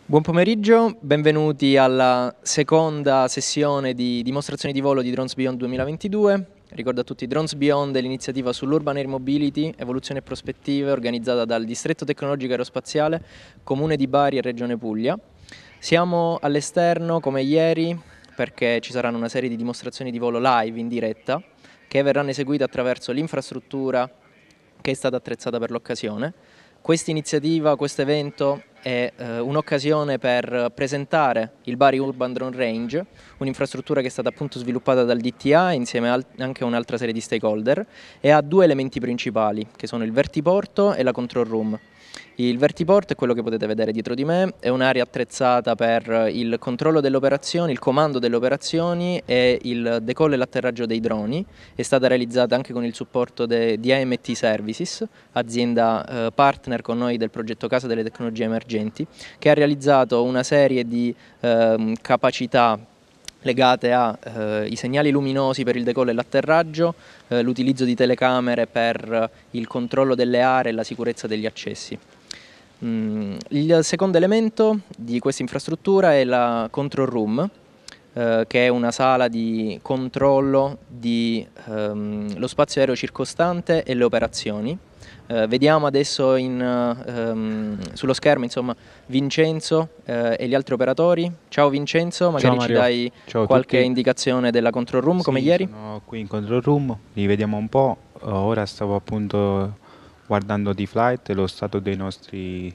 Buon pomeriggio, benvenuti alla seconda sessione di dimostrazioni di volo di Drones Beyond 2022. Ricordo a tutti Drones Beyond è l'iniziativa sull'Urban Air Mobility, evoluzione e prospettive organizzata dal Distretto Tecnologico Aerospaziale, Comune di Bari e Regione Puglia. Siamo all'esterno come ieri perché ci saranno una serie di dimostrazioni di volo live in diretta che verranno eseguite attraverso l'infrastruttura che è stata attrezzata per l'occasione. Questa iniziativa, questo evento è un'occasione per presentare il Bari Urban Drone Range, un'infrastruttura che è stata appunto sviluppata dal DTA insieme anche a un'altra serie di stakeholder e ha due elementi principali che sono il vertiporto e la control room. Il vertiporto è quello che potete vedere dietro di me, è un'area attrezzata per il controllo delle operazioni, il comando delle operazioni e il decollo e l'atterraggio dei droni. È stata realizzata anche con il supporto di AMT Services, azienda partner con noi del progetto Casa delle Tecnologie Emergenti, che ha realizzato una serie di capacità legate ai segnali luminosi per il decollo e l'atterraggio, l'utilizzo di telecamere per il controllo delle aree e la sicurezza degli accessi. Il secondo elemento di questa infrastruttura è la control room, che è una sala di controllo dello spazio aereo circostante e le operazioni. Vediamo adesso sullo schermo insomma, Vincenzo e gli altri operatori. Ciao Vincenzo, magari ci dai qualche indicazione della control room come ieri? Sono qui in control room, li vediamo un po'. Ora stavo appunto guardando di flight lo stato delle nostre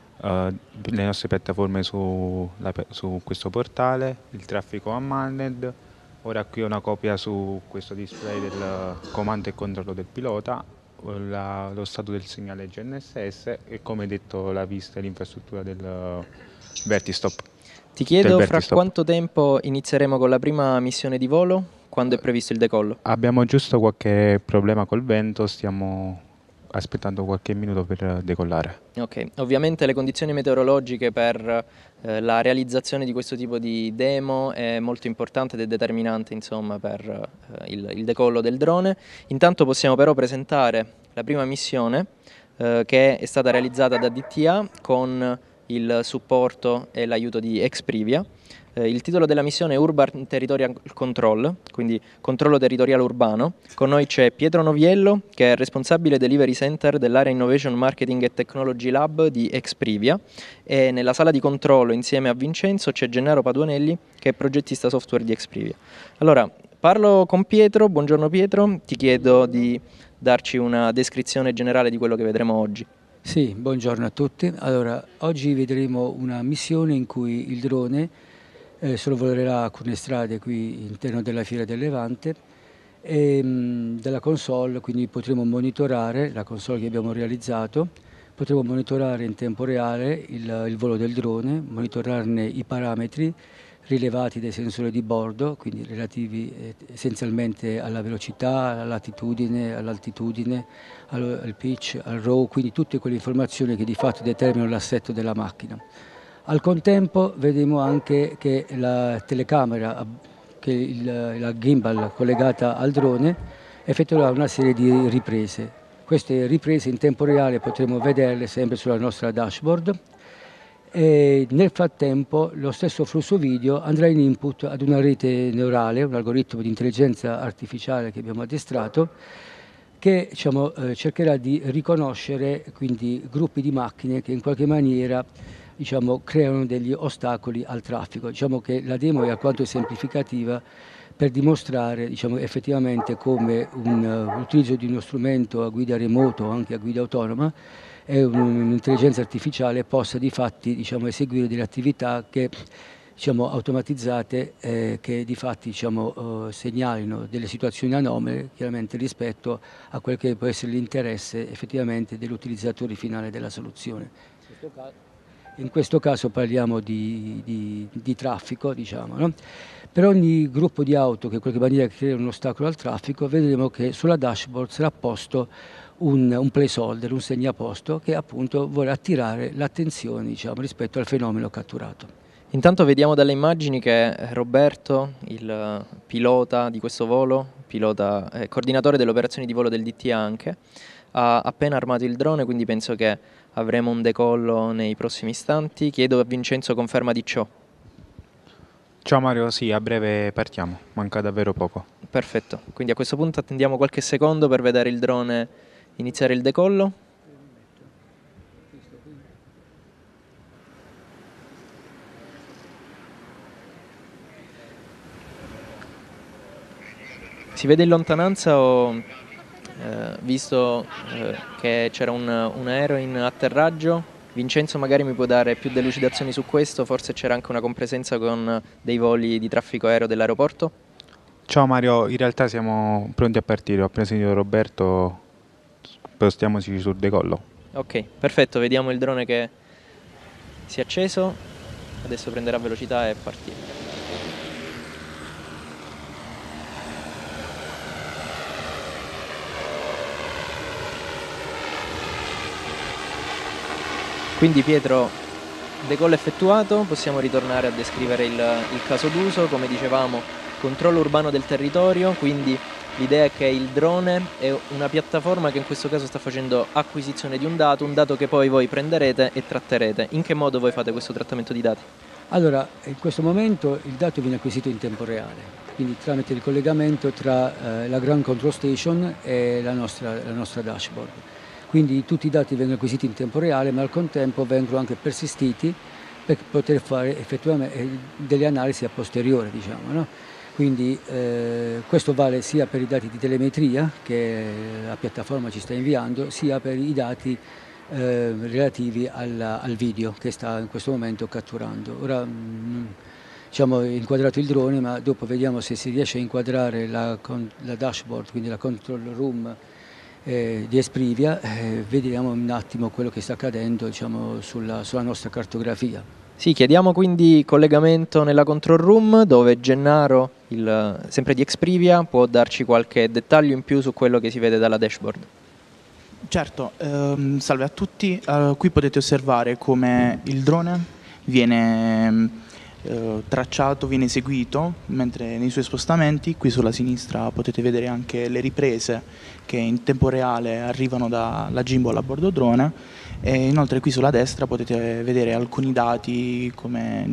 piattaforme su questo portale, il traffico unmanned. Ora qui ho una copia su questo display del comando e controllo del pilota, lo stato del segnale GNSS e come detto la vista e l'infrastruttura del Vertistop. Ti chiedo fra quanto tempo inizieremo con la prima missione di volo? Quando è previsto il decollo? Abbiamo giusto qualche problema col vento, stiamo aspettando qualche minuto per decollare. Ok, ovviamente le condizioni meteorologiche per la realizzazione di questo tipo di demo è molto importante ed è determinante insomma, per il decollo del drone. Intanto possiamo però presentare la prima missione che è stata realizzata da DTA con il supporto e l'aiuto di Exprivia. Il titolo della missione è Urban Territorial Control, quindi controllo territoriale urbano. Con noi c'è Pietro Noviello, che è responsabile Delivery Center dell'area Innovation Marketing e Technology Lab di Exprivia, e nella sala di controllo insieme a Vincenzo c'è Gennaro Paduanelli, che è progettista software di Exprivia. Allora, parlo con Pietro. Buongiorno Pietro, ti chiedo di darci una descrizione generale di quello che vedremo oggi. Sì, buongiorno a tutti. Allora, oggi vedremo una missione in cui il drone sorvolerà alcune strade qui all'interno della Fiera del Levante e dalla console, quindi potremo monitorare la console che abbiamo realizzato, potremo monitorare in tempo reale il volo del drone, monitorarne i parametri rilevati dai sensori di bordo, quindi relativi essenzialmente alla velocità, alla latitudine, all'altitudine, al pitch, al RAW, quindi tutte quelle informazioni che di fatto determinano l'assetto della macchina. Al contempo vedremo anche che la telecamera, la gimbal collegata al drone, effettuerà una serie di riprese. Queste riprese in tempo reale potremo vederle sempre sulla nostra dashboard e nel frattempo lo stesso flusso video andrà in input ad una rete neurale, un algoritmo di intelligenza artificiale che abbiamo addestrato, che cercherà di riconoscere quindi gruppi di macchine che in qualche maniera creano degli ostacoli al traffico. Diciamo che la demo è alquanto semplificativa per dimostrare effettivamente come l'utilizzo di uno strumento a guida remoto o anche a guida autonoma e un'intelligenza artificiale possa di fatti eseguire delle attività che automatizzate che di fatti segnalino delle situazioni anomale chiaramente rispetto a quel che può essere l'interesse effettivamente dell'utilizzatore finale della soluzione. In questo caso parliamo di traffico, no? Per ogni gruppo di auto che in qualche maniera crea un ostacolo al traffico, vedremo che sulla dashboard sarà posto un placeholder, un segnaposto che appunto vuole attirare l'attenzione rispetto al fenomeno catturato. Intanto vediamo dalle immagini che Roberto, il pilota di questo volo, coordinatore delle operazioni di volo del DTA anche, ha appena armato il drone, quindi penso che avremo un decollo nei prossimi istanti. Chiedo a Vincenzo conferma di ciò. Ciao Mario, sì, a breve partiamo, manca davvero poco. Perfetto, quindi a questo punto attendiamo qualche secondo per vedere il drone iniziare il decollo. Si vede in lontananza o visto che c'era un aereo in atterraggio? Vincenzo magari mi può dare più delucidazioni su questo, forse c'era anche una compresenza con dei voli di traffico aereo dell'aeroporto? Ciao Mario, in realtà siamo pronti a partire, ho appena sentito Roberto, spostiamoci sul decollo. Ok, perfetto, vediamo il drone che si è acceso, adesso prenderà velocità e partirà. Quindi Pietro, decollo effettuato, possiamo ritornare a descrivere il caso d'uso. Come dicevamo, controllo urbano del territorio, quindi l'idea è che il drone è una piattaforma che in questo caso sta facendo acquisizione di un dato che poi voi prenderete e tratterete. In che modo voi fate questo trattamento di dati? Allora, in questo momento il dato viene acquisito in tempo reale, quindi tramite il collegamento tra la Ground Control Station e la nostra dashboard. Quindi tutti i dati vengono acquisiti in tempo reale, ma al contempo vengono anche persistiti per poter fare effettivamente delle analisi a posteriore, diciamo, no? Quindi questo vale sia per i dati di telemetria che la piattaforma ci sta inviando, sia per i dati relativi al video che sta in questo momento catturando. Ora diciamo inquadrato il drone, ma dopo vediamo se si riesce a inquadrare la dashboard, quindi la control room di Esprivia, vediamo un attimo quello che sta accadendo, diciamo, sulla nostra cartografia. Sì, chiediamo quindi collegamento nella control room dove Gennaro, sempre di Exprivia, può darci qualche dettaglio in più su quello che si vede dalla dashboard. Certo, salve a tutti. Qui potete osservare come il drone viene tracciato, viene eseguito mentre nei suoi spostamenti. Qui sulla sinistra potete vedere anche le riprese che in tempo reale arrivano dalla gimbal a bordo drone, e inoltre qui sulla destra potete vedere alcuni dati come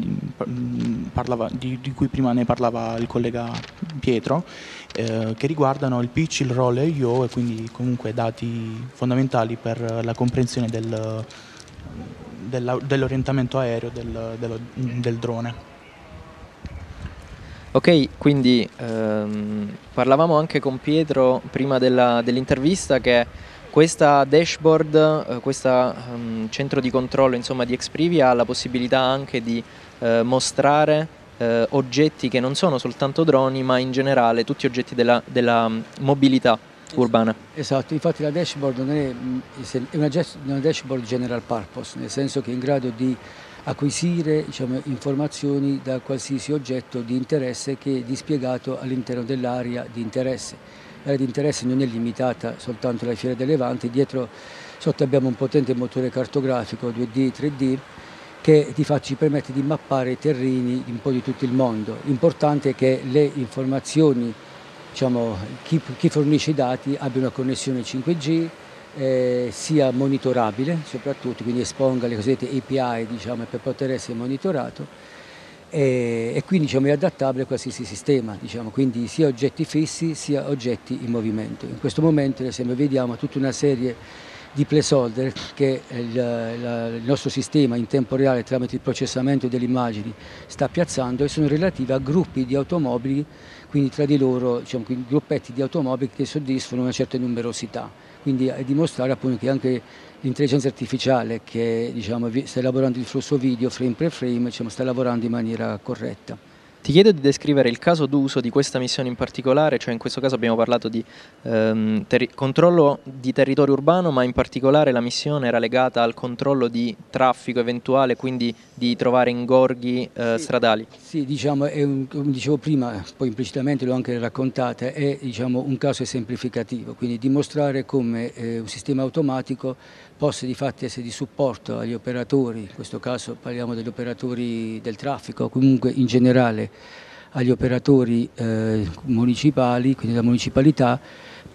di cui prima ne parlava il collega Pietro, che riguardano il pitch, il roll e il yaw, e quindi comunque dati fondamentali per la comprensione dell'orientamento aereo del drone. Ok, quindi parlavamo anche con Pietro prima dell'intervista che questa dashboard, questo centro di controllo insomma, di Exprivia ha la possibilità anche di mostrare oggetti che non sono soltanto droni, ma in generale tutti oggetti della mobilità urbana. Esatto, infatti la dashboard non è una dashboard general purpose, nel senso che è in grado di acquisire, diciamo, informazioni da qualsiasi oggetto di interesse che è dispiegato all'interno dell'area di interesse. L'area di interesse non è limitata soltanto alla Fiera del Levante, sotto abbiamo un potente motore cartografico 2D, 3D, che di fatto ci permette di mappare i terreni un po' di tutto il mondo. L'importante è che le informazioni, diciamo, chi fornisce i dati abbia una connessione 5G, sia monitorabile soprattutto, quindi esponga le cosiddette API, diciamo, per poter essere monitorato, e quindi, diciamo, è adattabile a qualsiasi sistema, diciamo, quindi sia oggetti fissi sia oggetti in movimento. In questo momento, ad esempio, vediamo tutta una serie di placeholder che il nostro sistema in tempo reale tramite il processamento delle immagini sta piazzando, e sono relativi a gruppi di automobili, quindi tra di loro, diciamo, gruppetti di automobili che soddisfano una certa numerosità. Quindi a dimostrare appunto che anche l'intelligenza artificiale che, diciamo, sta elaborando il flusso video frame per frame, diciamo, sta lavorando in maniera corretta. Ti chiedo di descrivere il caso d'uso di questa missione in particolare, cioè in questo caso abbiamo parlato di controllo di territorio urbano, ma in particolare la missione era legata al controllo di traffico eventuale, quindi di trovare ingorghi stradali. Sì, diciamo, come dicevo prima, poi implicitamente l'ho anche raccontata, è, diciamo, un caso esemplificativo, quindi dimostrare come un sistema automatico possa di fatto essere di supporto agli operatori, in questo caso parliamo degli operatori del traffico, comunque in generale agli operatori municipali, quindi la municipalità,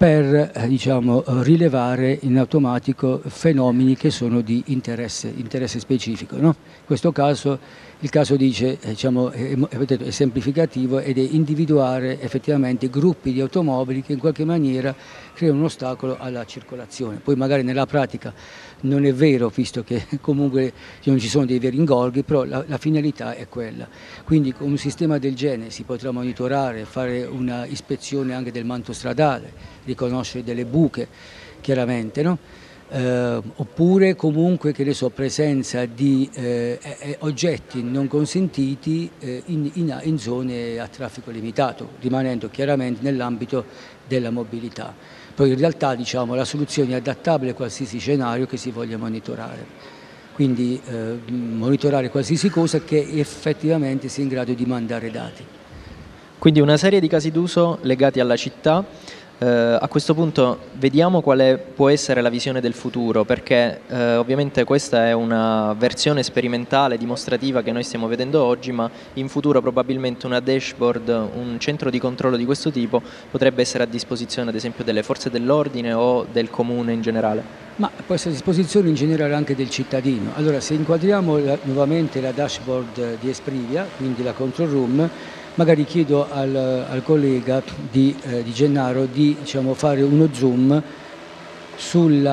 per diciamo, rilevare in automatico fenomeni che sono di interesse specifico, no? In questo caso il caso dice, diciamo, è semplificativo ed è individuare effettivamente gruppi di automobili che in qualche maniera creano un ostacolo alla circolazione. Poi magari nella pratica non è vero, visto che comunque non ci sono dei veri ingorghi, però la finalità è quella. Quindi con un sistema del genere si potrà monitorare, fare una ispezione anche del manto stradale, riconoscere delle buche chiaramente, no? Oppure comunque, che ne so, presenza di oggetti non consentiti in zone a traffico limitato, rimanendo chiaramente nell'ambito della mobilità. Poi in realtà, diciamo, la soluzione è adattabile a qualsiasi scenario che si voglia monitorare. Quindi monitorare qualsiasi cosa che effettivamente sia in grado di mandare dati. Quindi una serie di casi d'uso legati alla città. A questo punto vediamo quale può essere la visione del futuro, perché ovviamente questa è una versione sperimentale, dimostrativa che noi stiamo vedendo oggi, ma in futuro probabilmente una dashboard, un centro di controllo di questo tipo potrebbe essere a disposizione ad esempio delle forze dell'ordine o del comune in generale. Ma può essere a disposizione in generale anche del cittadino. Allora, se inquadriamo nuovamente la dashboard di Esprivia, quindi la control room, magari chiedo al collega di Gennaro di, diciamo, fare uno zoom sul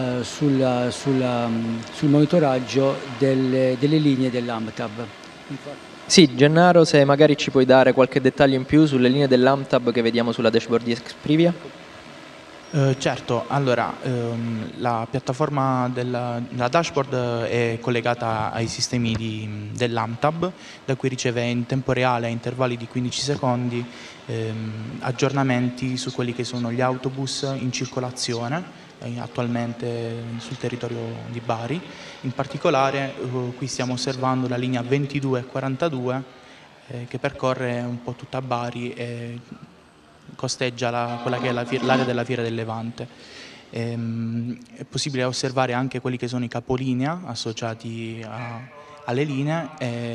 monitoraggio delle linee dell'AMTAB. Sì, Gennaro, se magari ci puoi dare qualche dettaglio in più sulle linee dell'AMTAB che vediamo sulla dashboard di Esprivia? Certo, allora la piattaforma della dashboard è collegata ai sistemi dell'AMTAB, da cui riceve in tempo reale a intervalli di 15 secondi aggiornamenti su quelli che sono gli autobus in circolazione attualmente sul territorio di Bari. In particolare qui stiamo osservando la linea 22 e 42 che percorre un po' tutta Bari e costeggia quella che è l'area della Fiera del Levante. È possibile osservare anche quelli che sono i capolinea associati alle linee.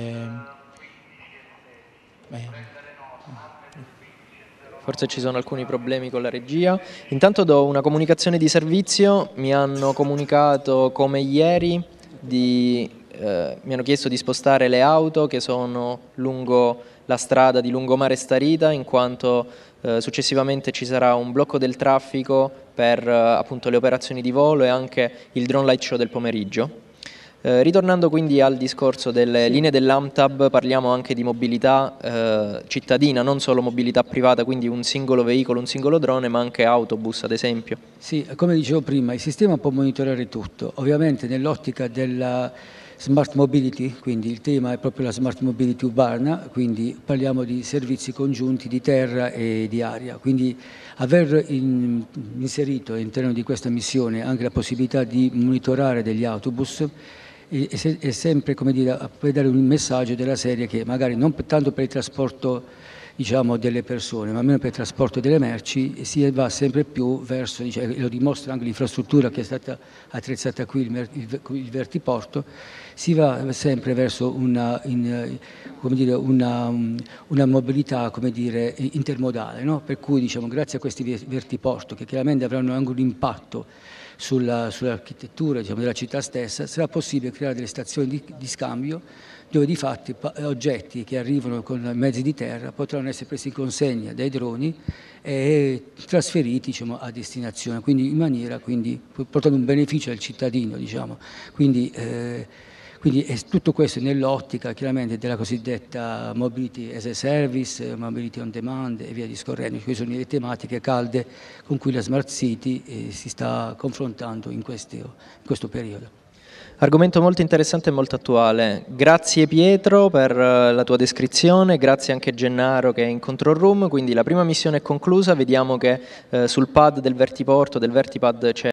Forse ci sono alcuni problemi con la regia. Intanto do una comunicazione di servizio. Mi hanno comunicato come ieri mi hanno chiesto di spostare le auto che sono lungo la strada di Lungomare Starita, in quanto successivamente ci sarà un blocco del traffico per appunto le operazioni di volo e anche il drone light show del pomeriggio. Ritornando quindi al discorso delle linee dell'AMTAB, parliamo anche di mobilità cittadina, non solo mobilità privata, quindi un singolo veicolo, un singolo drone, ma anche autobus ad esempio. Sì, come dicevo prima, il sistema può monitorare tutto, ovviamente nell'ottica della smart mobility, quindi il tema è proprio la smart mobility urbana, quindi parliamo di servizi congiunti di terra e di aria, quindi aver inserito all'interno di questa missione anche la possibilità di monitorare degli autobus è sempre, come dire, per dare un messaggio della serie che magari non tanto per il trasporto, diciamo, delle persone, ma almeno per il trasporto delle merci si va sempre più verso, diciamo, lo dimostra anche l'infrastruttura che è stata attrezzata qui, il vertiporto, si va sempre verso una mobilità, come dire, intermodale, no? Per cui, diciamo, grazie a questi vertiporto, che chiaramente avranno anche un impatto sull'architettura, diciamo, della città stessa, sarà possibile creare delle stazioni di scambio dove di fatti oggetti che arrivano con mezzi di terra potranno essere presi in consegna dai droni e trasferiti, diciamo, a destinazione, quindi in maniera, portando un beneficio al cittadino, diciamo. Quindi è tutto questo nell'ottica chiaramente della cosiddetta mobility as a service, mobility on demand e via discorrendo. Queste sono le tematiche calde con cui la Smart City si sta confrontando in questo periodo. Argomento molto interessante e molto attuale. Grazie Pietro per la tua descrizione, grazie anche Gennaro che è in control room, quindi la prima missione è conclusa, vediamo che sul pad del vertipad c'è